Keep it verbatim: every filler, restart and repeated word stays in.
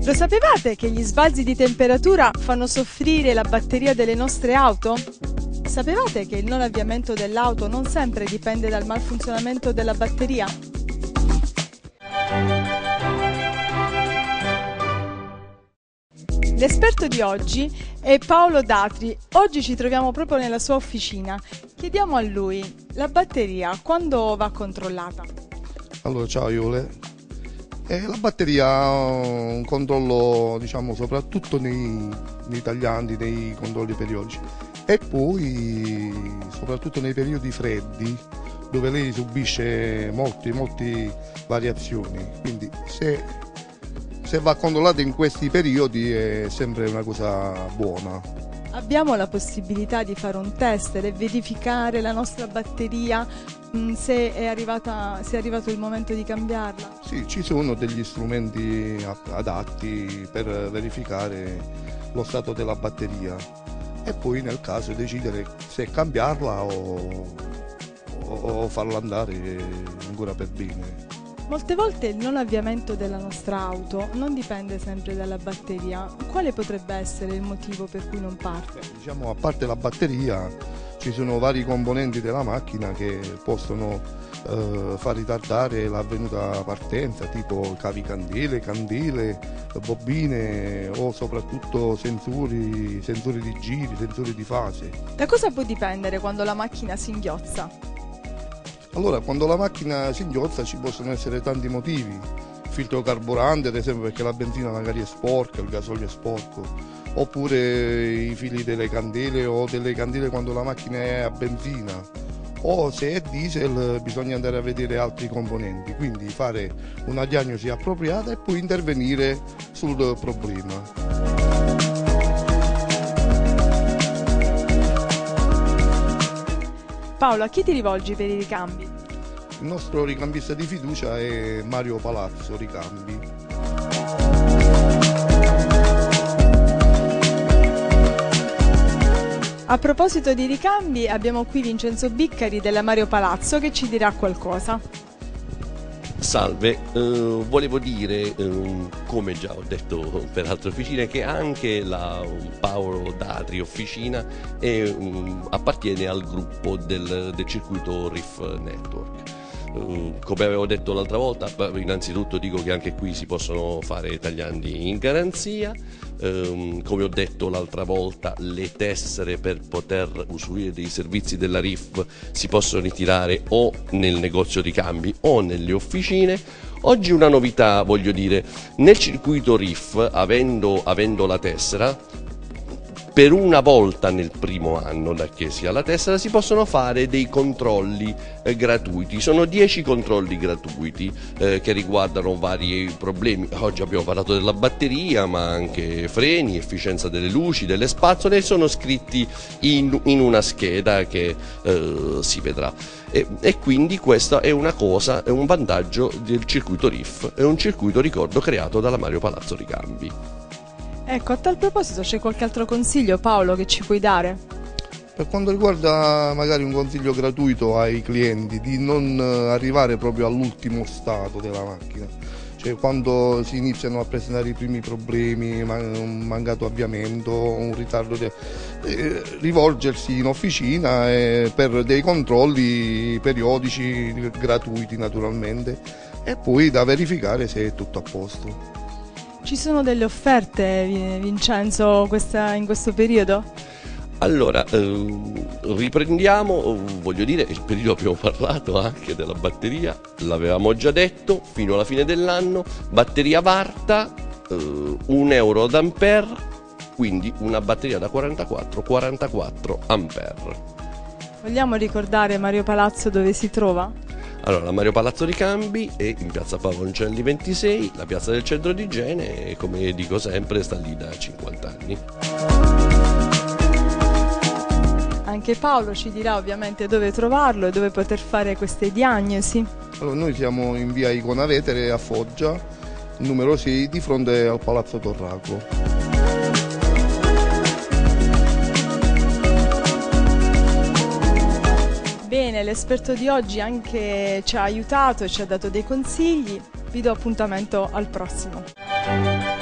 Lo sapevate che gli sbalzi di temperatura fanno soffrire la batteria delle nostre auto? Sapevate che il non avviamento dell'auto non sempre dipende dal malfunzionamento della batteria? L'esperto di oggi è Paolo Datri. Oggi ci troviamo proprio nella sua officina. Chiediamo a lui, la batteria quando va controllata? Allora, ciao Iole. Eh, la batteria ha un controllo, diciamo, soprattutto nei, nei tagliandi, nei controlli periodici, e poi soprattutto nei periodi freddi, dove lei subisce molte, molte variazioni. Quindi se Se va controllata in questi periodi è sempre una cosa buona. Abbiamo la possibilità di fare un test e verificare la nostra batteria mh, se è arrivata, se è arrivato il momento di cambiarla? Sì, ci sono degli strumenti adatti per verificare lo stato della batteria e poi nel caso decidere se cambiarla o, o farla andare ancora per bene. Molte volte il non avviamento della nostra auto non dipende sempre dalla batteria. Quale potrebbe essere il motivo per cui non parte? Diciamo, a parte la batteria, ci sono vari componenti della macchina che possono eh, far ritardare l'avvenuta partenza, tipo cavi candele, candele, bobine o soprattutto sensori, sensori di giri, sensori di fase. Da cosa può dipendere quando la macchina si inghiozza? Allora, quando la macchina si inghiozza ci possono essere tanti motivi. Filtro carburante, ad esempio, perché la benzina magari è sporca, il gasolio è sporco, oppure i fili delle candele o delle candele quando la macchina è a benzina, o se è diesel bisogna andare a vedere altri componenti, quindi fare una diagnosi appropriata e poi intervenire sul problema. Paolo, a chi ti rivolgi per i ricambi? Il nostro ricambista di fiducia è Mario Palazzo Ricambi. A proposito di ricambi, abbiamo qui Vincenzo Biccari della Mario Palazzo che ci dirà qualcosa. Salve, eh, volevo dire, eh, come già ho detto per altre officine, che anche la Paolo Datri Officina è, um, appartiene al gruppo del, del circuito R I F Network. Uh, come avevo detto l'altra volta, innanzitutto dico che anche qui si possono fare tagliandi in garanzia. Um, come ho detto l'altra volta, le tessere per poter usufruire dei servizi della R I F si possono ritirare o nel negozio di cambi o nelle officine. Oggi una novità, voglio dire, nel circuito R I F, avendo, avendo la tessera, per una volta nel primo anno da che si ha la tessera si possono fare dei controlli eh, gratuiti. Sono dieci controlli gratuiti eh, che riguardano vari problemi. Oggi abbiamo parlato della batteria, ma anche freni, efficienza delle luci, delle spazzole, sono scritti in, in una scheda che eh, si vedrà. E, e quindi questa è una cosa, è un vantaggio del circuito R I F, è un circuito, ricordo, creato dalla Mario Palazzo Ricambi. Ecco, a tal proposito c'è qualche altro consiglio, Paolo, che ci puoi dare? Per quanto riguarda magari un consiglio gratuito ai clienti, di non arrivare proprio all'ultimo stato della macchina, cioè quando si iniziano a presentare i primi problemi, un mancato avviamento, un ritardo, di... eh, rivolgersi in officina eh, per dei controlli periodici gratuiti naturalmente e poi da verificare se è tutto a posto. Ci sono delle offerte, Vincenzo, questa, in questo periodo? Allora, eh, riprendiamo, voglio dire, il periodo abbiamo parlato anche della batteria, l'avevamo già detto, fino alla fine dell'anno, batteria Varta, eh, un euro ad ampere, quindi una batteria da quarantaquattro quarantaquattro ampere. Vogliamo ricordare Mario Palazzo dove si trova? Allora, la Mario Palazzo Ricambi è in piazza Pavoncelli ventisei, la piazza del centro di Gene, e come dico sempre sta lì da cinquanta anni. Anche Paolo ci dirà ovviamente dove trovarlo e dove poter fare queste diagnosi. Allora, noi siamo in via Icona Vetere a Foggia, numero sei, di fronte al Palazzo Torraco. Bene, l'esperto di oggi anche ci ha aiutato e ci ha dato dei consigli. Vi do appuntamento al prossimo.